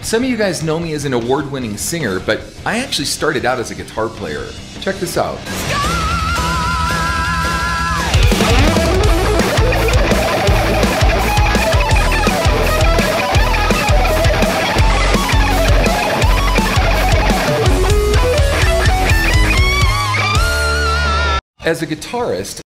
Some of you guys know me as an award-winning singer, but I actually started out as a guitar player. Check this out. As a guitarist,